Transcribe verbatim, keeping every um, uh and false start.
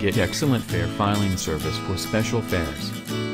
Get excellent fare filing service for special fares.